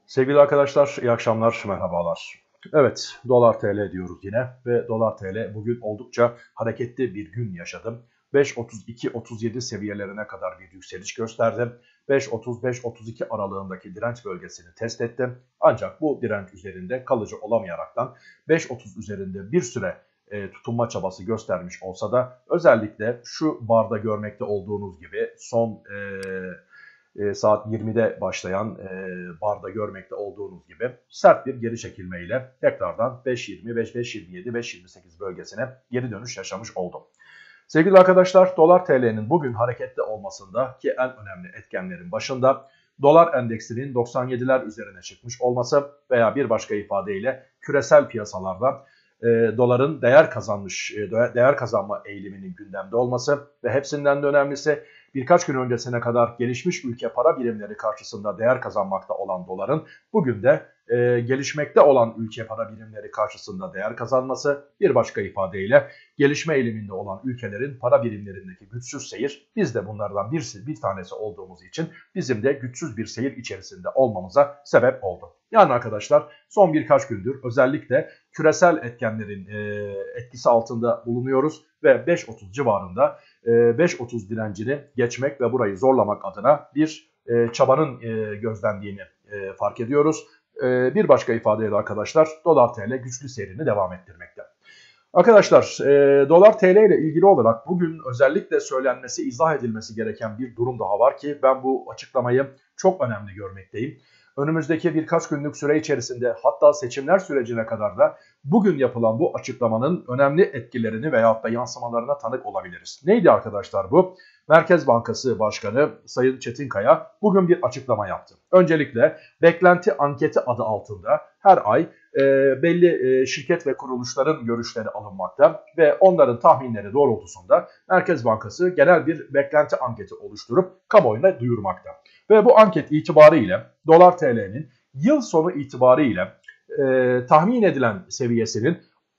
Sevgili arkadaşlar, iyi akşamlar, merhabalar. Evet, dolar TL diyoruz yine ve dolar TL bugün oldukça hareketli bir gün yaşadım. 5.32-37 seviyelerine kadar bir yükseliş gösterdim. 5.30-5.32 aralığındaki direnç bölgesini test ettim. Ancak bu direnç üzerinde kalıcı olamayaraktan 5.30 üzerinde bir süre tutunma çabası göstermiş olsa da özellikle şu barda görmekte olduğunuz gibi son saat 20'de başlayan barda görmekte olduğunuz gibi sert bir geri çekilmeyle tekrardan 5.20, 5.27, 5.28 bölgesine geri dönüş yaşamış oldum. Sevgili arkadaşlar, dolar TL'nin bugün hareketli olmasında ki en önemli etkenlerin başında dolar endeksinin 97'ler üzerine çıkmış olması veya bir başka ifadeyle küresel piyasalarda doların değer kazanma eğiliminin gündemde olması ve hepsinden de önemlisi birkaç gün öncesine kadar gelişmiş ülke para birimleri karşısında değer kazanmakta olan doların bugün de gelişmekte olan ülke para birimleri karşısında değer kazanması, bir başka ifadeyle gelişme eğiliminde olan ülkelerin para birimlerindeki güçsüz seyir, biz de bunlardan bir tanesi olduğumuz için bizim de güçsüz bir seyir içerisinde olmamıza sebep oldu. Yani arkadaşlar son birkaç gündür özellikle küresel etkenlerin etkisi altında bulunuyoruz ve 5.30 civarında 5.30 direncini geçmek ve burayı zorlamak adına bir çabanın gözlendiğini fark ediyoruz. Bir başka ifadeyle arkadaşlar dolar TL güçlü seyrini devam ettirmekte. Arkadaşlar dolar TL ile ilgili olarak bugün özellikle söylenmesi, izah edilmesi gereken bir durum daha var ki ben bu açıklamayı çok önemli görmekteyim. Önümüzdeki birkaç günlük süre içerisinde hatta seçimler sürecine kadar da bugün yapılan bu açıklamanın önemli etkilerini veyahut da yansımalarına tanık olabiliriz. Neydi arkadaşlar bu? Merkez Bankası Başkanı Sayın Çetinkaya bugün bir açıklama yaptı. Öncelikle beklenti anketi adı altında her ay belli şirket ve kuruluşların görüşleri alınmakta ve onların tahminleri doğrultusunda Merkez Bankası genel bir beklenti anketi oluşturup kamuoyuna duyurmakta. Ve bu anket itibariyle dolar TL'nin yıl sonu itibariyle tahmin edilen seviyesinin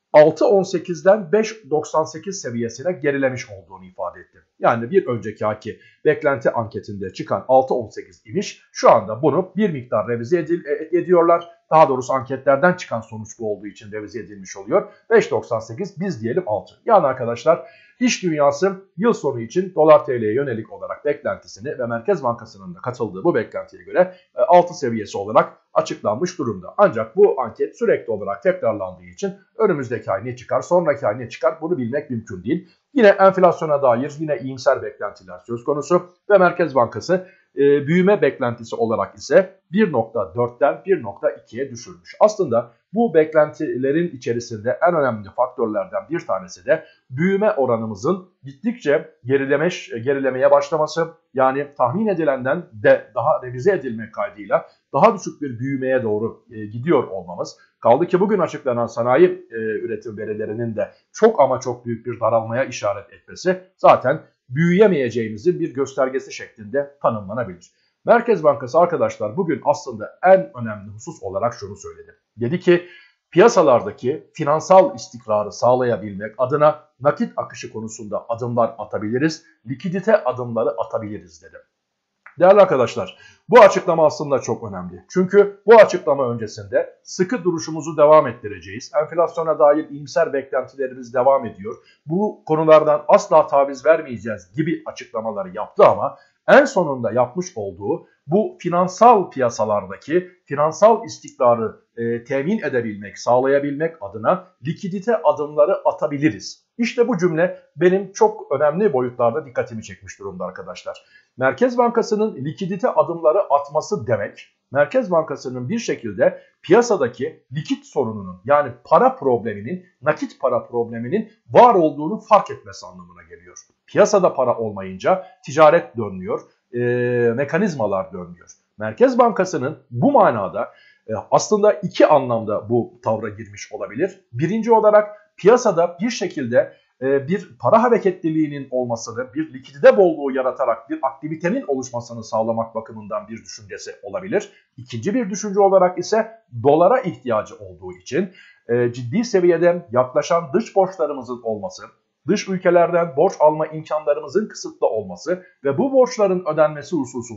6.18'den 5.98 seviyesine gerilemiş olduğunu ifade etti. Yani bir önceki ayki beklenti anketinde çıkan 6.18 imiş. Şu anda bunu bir miktar revize ediyorlar. Daha doğrusu anketlerden çıkan sonuç bu olduğu için revize edilmiş oluyor. 5.98 biz diyelim 6. Yani arkadaşlar iş dünyası yıl sonu için dolar TL'ye yönelik olarak beklentisini ve Merkez Bankası'nın da katıldığı bu beklentiye göre 6 seviyesi olarak açıklanmış durumda. Ancak bu anket sürekli olarak tekrarlandığı için önümüzdeki ay ne çıkar, sonraki ay ne çıkar bunu bilmek mümkün değil. Yine enflasyona dair yine iyimser beklentiler söz konusu ve Merkez Bankası büyüme beklentisi olarak ise 1.4'ten 1.2'ye düşürmüş. Aslında bu beklentilerin içerisinde en önemli faktörlerden bir tanesi de büyüme oranımızın gittikçe gerilemeye başlaması, yani tahmin edilenden de daha revize edilmek kaydıyla daha düşük bir büyümeye doğru gidiyor olmamız. Kaldı ki bugün açıklanan sanayi üretim verilerinin de çok ama çok büyük bir daralmaya işaret etmesi zaten büyüyemeyeceğimizin bir göstergesi şeklinde tanımlanabilir. Merkez Bankası arkadaşlar bugün aslında en önemli husus olarak şunu söyledi. Dedi ki piyasalardaki finansal istikrarı sağlayabilmek adına nakit akışı konusunda adımlar atabiliriz, likidite adımları atabiliriz dedi. Değerli arkadaşlar, bu açıklama aslında çok önemli. Çünkü bu açıklama öncesinde sıkı duruşumuzu devam ettireceğiz. Enflasyona dair iyimser beklentilerimiz devam ediyor. Bu konulardan asla taviz vermeyeceğiz gibi açıklamaları yaptı ama en sonunda yapmış olduğu bu finansal piyasalardaki finansal istikrarı temin edebilmek, sağlayabilmek adına likidite adımları atabiliriz. İşte bu cümle benim çok önemli boyutlarda dikkatimi çekmiş durumda arkadaşlar. Merkez Bankası'nın likidite adımları atması demek, Merkez Bankası'nın bir şekilde piyasadaki likit sorununun yani para probleminin, nakit para probleminin var olduğunu fark etmesi anlamına geliyor. Piyasada para olmayınca ticaret dönmüyor, mekanizmalar dönmüyor. Merkez Bankası'nın bu manada aslında iki anlamda bu tavra girmiş olabilir. Birinci olarak piyasada bir şekilde bir para hareketliliğinin olmasını, bir likidite bolluğu yaratarak bir aktivitenin oluşmasını sağlamak bakımından bir düşüncesi olabilir. İkinci bir düşünce olarak ise dolara ihtiyacı olduğu için ciddi seviyede yaklaşan dış borçlarımızın olması, dış ülkelerden borç alma imkanlarımızın kısıtlı olması ve bu borçların ödenmesi hususunda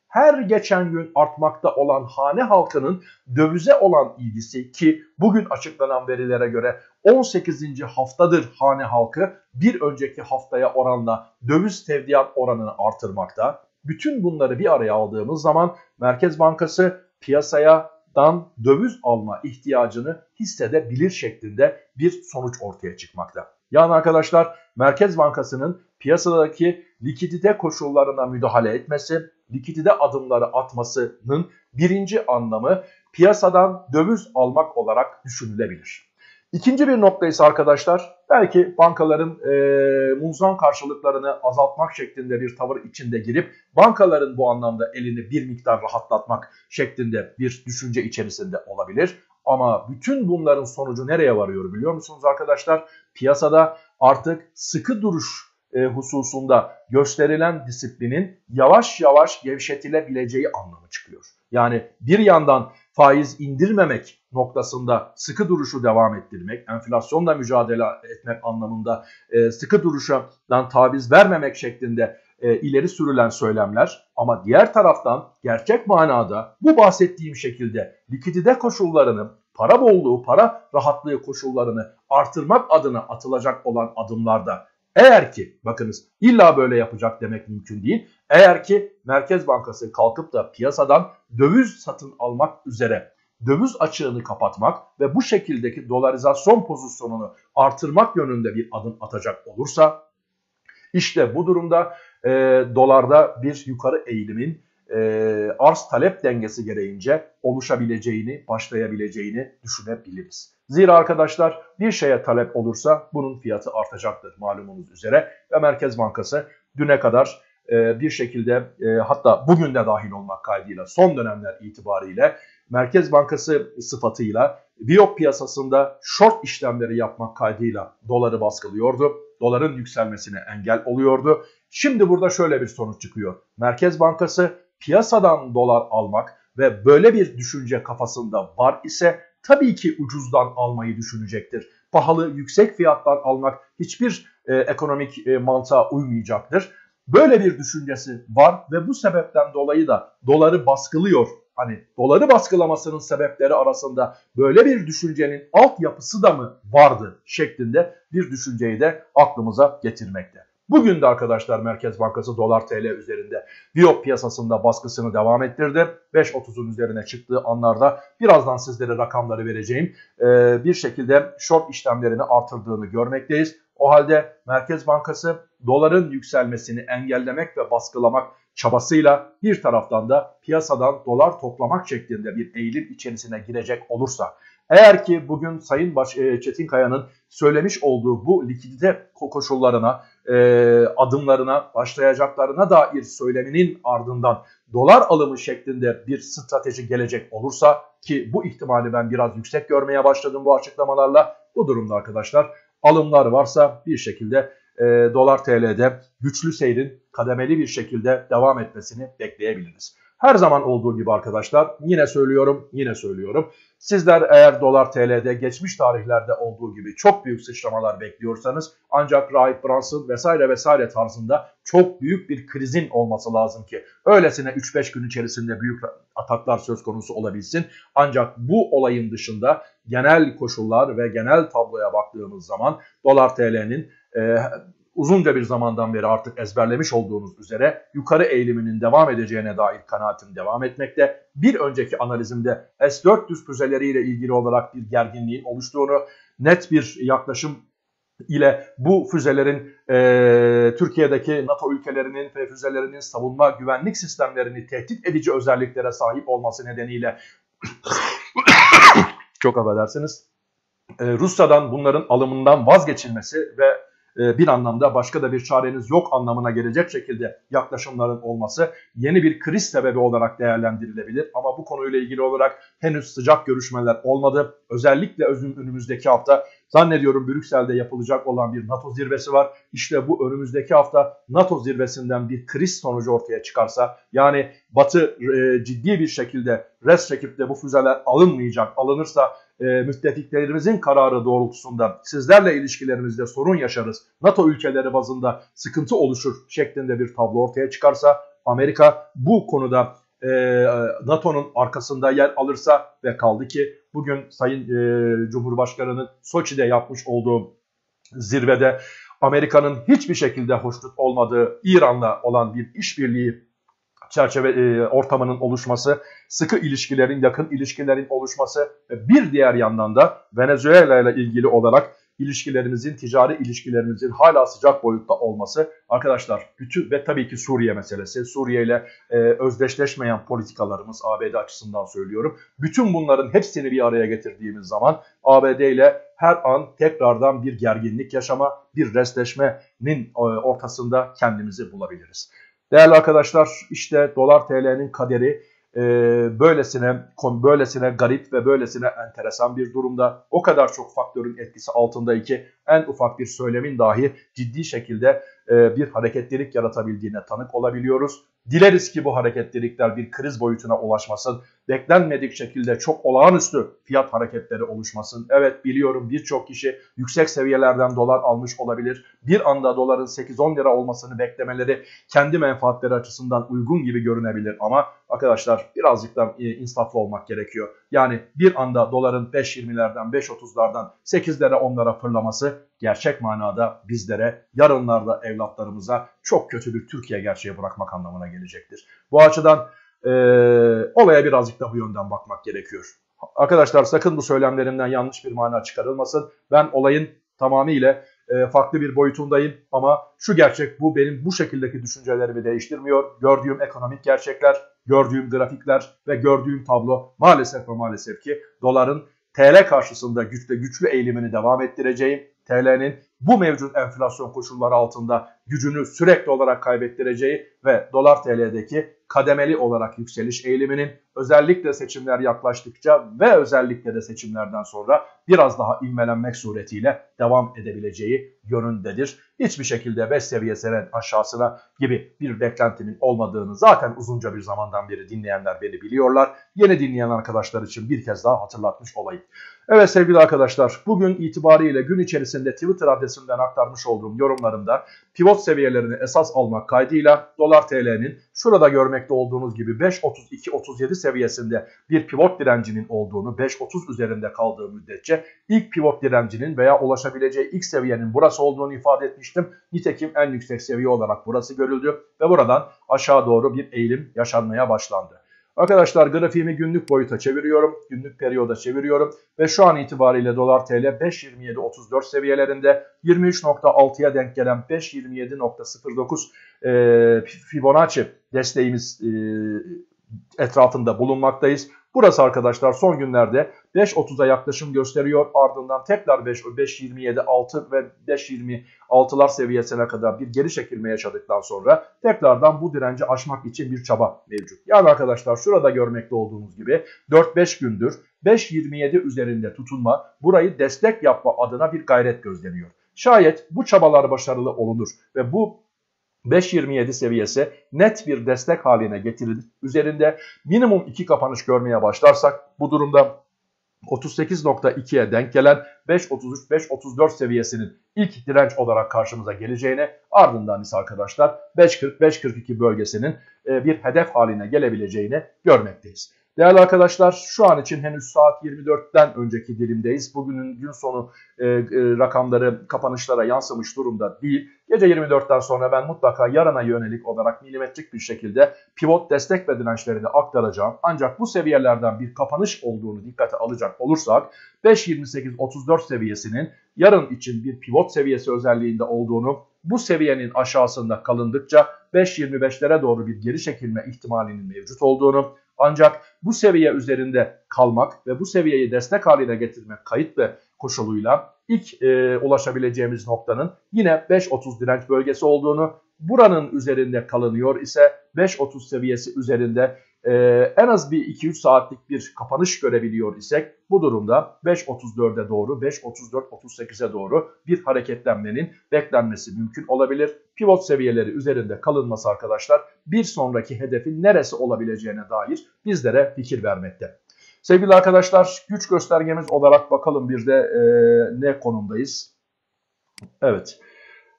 her geçen gün artmakta olan hane halkının dövize olan ilgisi, ki bugün açıklanan verilere göre 18. haftadır hane halkı bir önceki haftaya oranla döviz tevdiat oranını artırmakta. Bütün bunları bir araya aldığımız zaman Merkez Bankası piyasadan döviz alma ihtiyacını hissedebilir şeklinde bir sonuç ortaya çıkmakta. Yani arkadaşlar, Merkez Bankası'nın piyasadaki likidite koşullarına müdahale etmesi, likidite adımları atmasının birinci anlamı piyasadan döviz almak olarak düşünülebilir. İkinci bir nokta ise arkadaşlar, belki bankaların muzan karşılıklarını azaltmak şeklinde bir tavır içinde girip bankaların bu anlamda elini bir miktar rahatlatmak şeklinde bir düşünce içerisinde olabilir. Ama bütün bunların sonucu nereye varıyor biliyor musunuz arkadaşlar? Piyasada artık sıkı duruş hususunda gösterilen disiplinin yavaş yavaş gevşetilebileceği anlamı çıkıyor. Yani bir yandan faiz indirmemek noktasında sıkı duruşu devam ettirmek, enflasyonla mücadele etmek anlamında sıkı duruşdan taviz vermemek şeklinde ileri sürülen söylemler, ama diğer taraftan gerçek manada bu bahsettiğim şekilde likidite koşullarını, para bolluğu, para rahatlığı koşullarını artırmak adına atılacak olan adımlarda, eğer ki, bakınız, illa böyle yapacak demek mümkün değil, eğer ki Merkez Bankası kalkıp da piyasadan döviz satın almak üzere döviz açığını kapatmak ve bu şekildeki dolarizasyon pozisyonunu artırmak yönünde bir adım atacak olursa, işte bu durumda dolarda bir yukarı eğilimin arz talep dengesi gereğince oluşabileceğini, başlayabileceğini düşünebiliriz. Zira arkadaşlar, bir şeye talep olursa bunun fiyatı artacaktır malumunuz üzere ve Merkez Bankası düne kadar bir şekilde hatta bugün de dahil olmak kaydıyla son dönemler itibariyle Merkez Bankası sıfatıyla Viyop piyasasında short işlemleri yapmak kaydıyla doları baskılıyordu. Doların yükselmesine engel oluyordu. Şimdi burada şöyle bir sonuç çıkıyor. Merkez Bankası piyasadan dolar almak ve böyle bir düşünce kafasında var ise tabii ki ucuzdan almayı düşünecektir. Pahalı, yüksek fiyattan almak hiçbir ekonomik mantığa uymayacaktır. Böyle bir düşüncesi var ve bu sebepten dolayı da doları baskılıyor. Hani doları baskılamasının sebepleri arasında böyle bir düşüncenin altyapısı da mı vardı şeklinde bir düşünceyi de aklımıza getirmekte. Bugün de arkadaşlar Merkez Bankası dolar TL üzerinde Viyop piyasasında baskısını devam ettirdi. 5.30'un üzerine çıktığı anlarda birazdan sizlere rakamları vereceğim. Bir şekilde short işlemlerini artırdığını görmekteyiz. O halde Merkez Bankası doların yükselmesini engellemek ve baskılamak çabasıyla bir taraftan da piyasadan dolar toplamak şeklinde bir eğilim içerisine girecek olursa, eğer ki bugün Sayın Çetinkaya'nın söylemiş olduğu bu likidite koşullarına, adımlarına başlayacaklarına dair söyleminin ardından dolar alımı şeklinde bir strateji gelecek olursa, ki bu ihtimali ben biraz yüksek görmeye başladım bu açıklamalarla, bu durumda arkadaşlar alımlar varsa bir şekilde dolar TL'de güçlü seyrin kademeli bir şekilde devam etmesini bekleyebiliriz. Her zaman olduğu gibi arkadaşlar yine söylüyorum. Sizler eğer dolar TL'de geçmiş tarihlerde olduğu gibi çok büyük sıçramalar bekliyorsanız, ancak Rahip Brunson vesaire tarzında çok büyük bir krizin olması lazım ki öylesine 3-5 gün içerisinde büyük ataklar söz konusu olabilsin. Ancak bu olayın dışında genel koşullar ve genel tabloya baktığımız zaman dolar TL'nin uzunca bir zamandan beri artık ezberlemiş olduğunuz üzere yukarı eğiliminin devam edeceğine dair kanaatim devam etmekte. Bir önceki analizimde S-400 füzeleriyle ilgili olarak bir gerginliğin oluştuğunu, net bir yaklaşım ile bu füzelerin Türkiye'deki NATO ülkelerinin ve füzelerinin savunma güvenlik sistemlerini tehdit edici özelliklere sahip olması nedeniyle çok affedersiniz, Rusya'dan bunların alımından vazgeçilmesi ve bir anlamda başka da bir çareniz yok anlamına gelecek şekilde yaklaşımların olması yeni bir kriz sebebi olarak değerlendirilebilir. Ama bu konuyla ilgili olarak henüz sıcak görüşmeler olmadı. Özellikle önümüzdeki hafta zannediyorum Brüksel'de yapılacak olan bir NATO zirvesi var. İşte bu önümüzdeki hafta NATO zirvesinden bir kriz sonucu ortaya çıkarsa, yani Batı ciddi bir şekilde res çekip de bu füzeler alınırsa müttefiklerimizin kararı doğrultusunda sizlerle ilişkilerimizde sorun yaşarız, NATO ülkeleri bazında sıkıntı oluşur şeklinde bir tablo ortaya çıkarsa, Amerika bu konuda NATO'nun arkasında yer alırsa ve kaldı ki bugün Sayın Cumhurbaşkanı'nın Soçi'de yapmış olduğu zirvede Amerika'nın hiçbir şekilde hoşnut olmadığı İran'la olan bir işbirliği ortamının oluşması, sıkı ilişkilerin, yakın ilişkilerin oluşması ve bir diğer yandan da Venezuela ile ilgili olarak ilişkilerimizin, ticari ilişkilerimizin hala sıcak boyutta olması arkadaşlar bütün ve tabii ki Suriye meselesi, Suriye ile özdeşleşmeyen politikalarımız ABD açısından söylüyorum. Bütün bunların hepsini bir araya getirdiğimiz zaman ABD ile her an tekrardan bir gerginlik yaşama, bir restleşmenin ortasında kendimizi bulabiliriz. Değerli arkadaşlar, işte dolar TL'nin kaderi böylesine garip ve böylesine enteresan bir durumda. O kadar çok faktörün etkisi altında ki en ufak bir söylemin dahi ciddi şekilde bir hareketlilik yaratabildiğine tanık olabiliyoruz. Dileriz ki bu hareketlilikler bir kriz boyutuna ulaşmasın. Beklenmedik şekilde çok olağanüstü fiyat hareketleri oluşmasın. Evet biliyorum birçok kişi yüksek seviyelerden dolar almış olabilir. Bir anda doların 8-10 lira olmasını beklemeleri kendi menfaatleri açısından uygun gibi görünebilir. Ama arkadaşlar birazcık da insaflı olmak gerekiyor. Yani bir anda doların 5.20'lerden 5.30'lardan 8'lere 10'lara fırlaması gerçek manada bizlere, yarınlarda evlatlarımıza çok kötü bir Türkiye gerçeği bırakmak anlamına gelecektir. Bu açıdan olaya birazcık da bu yönden bakmak gerekiyor. Arkadaşlar sakın bu söylemlerimden yanlış bir mana çıkarılmasın. Ben olayın tamamıyla farklı bir boyutundayım ama şu gerçek bu benim bu şekildeki düşüncelerimi değiştirmiyor. Gördüğüm ekonomik gerçekler, gördüğüm grafikler ve gördüğüm tablo maalesef ve maalesef ki doların TL karşısında güçlü eğilimini devam ettireceğim. TL'nin bu mevcut enflasyon koşulları altında gücünü sürekli olarak kaybettireceği ve dolar TL'deki kademeli olarak yükseliş eğiliminin özellikle seçimler yaklaştıkça ve özellikle de seçimlerden sonra biraz daha ivmelenmek suretiyle devam edebileceği yönündedir. Hiçbir şekilde 5 seviyesinin aşağısına gibi bir beklentimin olmadığını zaten uzunca bir zamandan beri dinleyenler beni biliyorlar. Yeni dinleyen arkadaşlar için bir kez daha hatırlatmış olayım. Evet sevgili arkadaşlar, bugün itibariyle gün içerisinde Twitter adresimden aktarmış olduğum yorumlarımda pivot seviyelerini esas almak kaydıyla dolar TL'nin şurada görmekte olduğunuz gibi 5.32-37 seviyesinde bir pivot direncinin olduğunu, 5.30 üzerinde kaldığı müddetçe ilk pivot direncinin veya ulaşabileceği ilk seviyenin burası olduğunu ifade etmiştim. Nitekim en yüksek seviye olarak burası görüldü ve buradan aşağı doğru bir eğilim yaşanmaya başlandı. Arkadaşlar grafiğimi günlük boyuta çeviriyorum, günlük periyoda çeviriyorum ve şu an itibariyle dolar TL 5.27.34 seviyelerinde 23.6'ya denk gelen 5.27.09 Fibonacci desteğimiz etrafında bulunmaktayız. Burası arkadaşlar son günlerde 5.30'a yaklaşım gösteriyor. Ardından tekrar 5.27.6 ve 5.26'lar seviyesine kadar bir geri çekilme yaşadıktan sonra tekrardan bu direnci aşmak için bir çaba mevcut. Yani arkadaşlar şurada görmekte olduğunuz gibi 4-5 gündür 5.27 üzerinde tutunma, burayı destek yapma adına bir gayret gözleniyor. Şayet bu çabalar başarılı olunur ve bu 5.27 seviyesi net bir destek haline getirilir. Üzerinde minimum 2 kapanış görmeye başlarsak bu durumda 38.2'ye denk gelen 5.33-5.34 seviyesinin ilk direnç olarak karşımıza geleceğini, ardından ise arkadaşlar 5.40-5.42 bölgesinin bir hedef haline gelebileceğini görmekteyiz. Değerli arkadaşlar şu an için henüz saat 24'ten önceki dilimdeyiz. Bugünün gün sonu rakamları kapanışlara yansımış durumda değil. Gece 24'ten sonra ben mutlaka yarına yönelik olarak milimetrik bir şekilde pivot destek ve dirençlerini aktaracağım. Ancak bu seviyelerden bir kapanış olduğunu dikkate alacak olursak 5.28-34 seviyesinin yarın için bir pivot seviyesi özelliğinde olduğunu, bu seviyenin aşağısında kalındıkça 5.25'lere doğru bir geri çekilme ihtimalinin mevcut olduğunu, ancak bu seviye üzerinde kalmak ve bu seviyeyi destek haline getirmek kayıt ve koşuluyla ilk ulaşabileceğimiz noktanın yine 5.30 direnç bölgesi olduğunu, buranın üzerinde kalınıyor ise 5.30 seviyesi üzerinde en az bir 2-3 saatlik bir kapanış görebiliyor isek bu durumda 5.34'e doğru 5.34-38'e doğru bir hareketlenmenin beklenmesi mümkün olabilir. Pivot seviyeleri üzerinde kalınması arkadaşlar bir sonraki hedefin neresi olabileceğine dair bizlere fikir vermekte. Sevgili arkadaşlar güç göstergemiz olarak bakalım bir de ne konumdayız? Evet.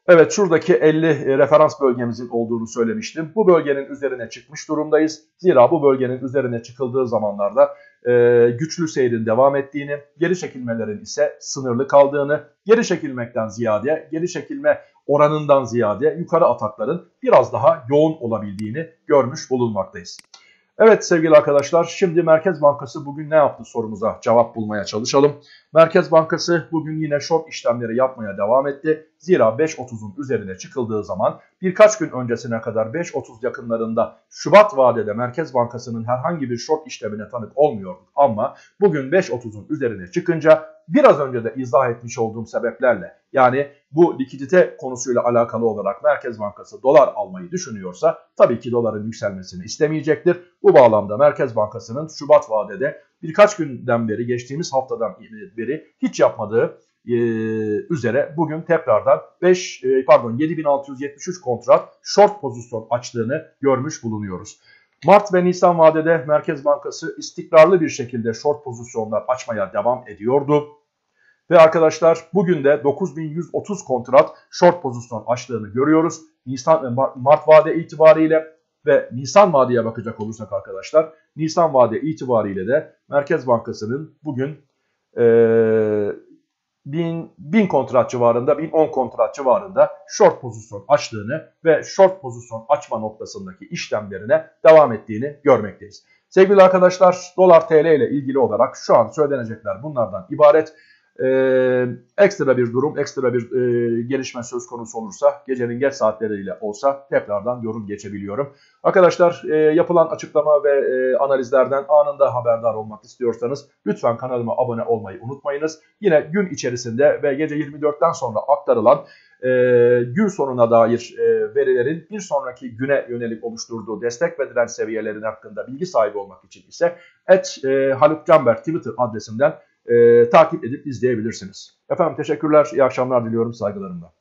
Evet, şuradaki 50 referans bölgemizin olduğunu söylemiştim. Bu bölgenin üzerine çıkmış durumdayız. Zira bu bölgenin üzerine çıkıldığı zamanlarda güçlü seyrin devam ettiğini, geri çekilmelerin ise sınırlı kaldığını, geri çekilmekten ziyade, geri çekilme oranından ziyade yukarı atakların biraz daha yoğun olabildiğini görmüş bulunmaktayız. Evet sevgili arkadaşlar, şimdi Merkez Bankası bugün ne yaptı sorumuza cevap bulmaya çalışalım. Merkez Bankası bugün yine short işlemleri yapmaya devam etti. Zira 5.30'un üzerine çıkıldığı zaman birkaç gün öncesine kadar 5.30 yakınlarında Şubat vadede Merkez Bankası'nın herhangi bir short işlemine tanık olmuyorduk. Ama bugün 5.30'un üzerine çıkınca biraz önce de izah etmiş olduğum sebeplerle, yani bu likidite konusuyla alakalı olarak Merkez Bankası dolar almayı düşünüyorsa tabii ki doların yükselmesini istemeyecektir. Bu bağlamda Merkez Bankası'nın Şubat vadede birkaç günden beri, geçtiğimiz haftadan beri hiç yapmadığı üzere bugün tekrardan 7673 kontrat short pozisyon açtığını görmüş bulunuyoruz. Mart ve Nisan vadede Merkez Bankası istikrarlı bir şekilde short pozisyonlar açmaya devam ediyordu. Ve arkadaşlar bugün de 9130 kontrat short pozisyon açtığını görüyoruz. Mart vade itibariyle ve Nisan vadeye bakacak olursak arkadaşlar, Nisan vade itibariyle de Merkez Bankası'nın bugün 1000 kontrat civarında, 1010 kontrat civarında short pozisyon açtığını ve short pozisyon açma noktasındaki işlemlerine devam ettiğini görmekteyiz. Sevgili arkadaşlar, dolar TL ile ilgili olarak şu an söylenecekler bunlardan ibaret. Ekstra bir durum, ekstra bir gelişme söz konusu olursa gecenin geç saatleriyle olsa tekrardan yorum geçebiliyorum. Arkadaşlar, yapılan açıklama ve analizlerden anında haberdar olmak istiyorsanız lütfen kanalıma abone olmayı unutmayınız. Yine gün içerisinde ve gece 24'ten sonra aktarılan gün sonuna dair verilerin bir sonraki güne yönelik oluşturduğu destek ve direnç seviyeleri hakkında bilgi sahibi olmak için ise Haluk Canberk Twitter adresinden takip edip izleyebilirsiniz. Efendim teşekkürler, iyi akşamlar diliyorum saygılarımla.